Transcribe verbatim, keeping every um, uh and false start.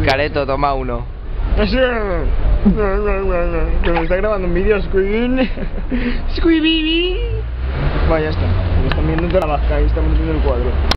Careto, toma uno. Que me está grabando un vídeo, Squid. Squid. Vaya, ya está. Me están viendo toda la vasca y estamos en el cuadro.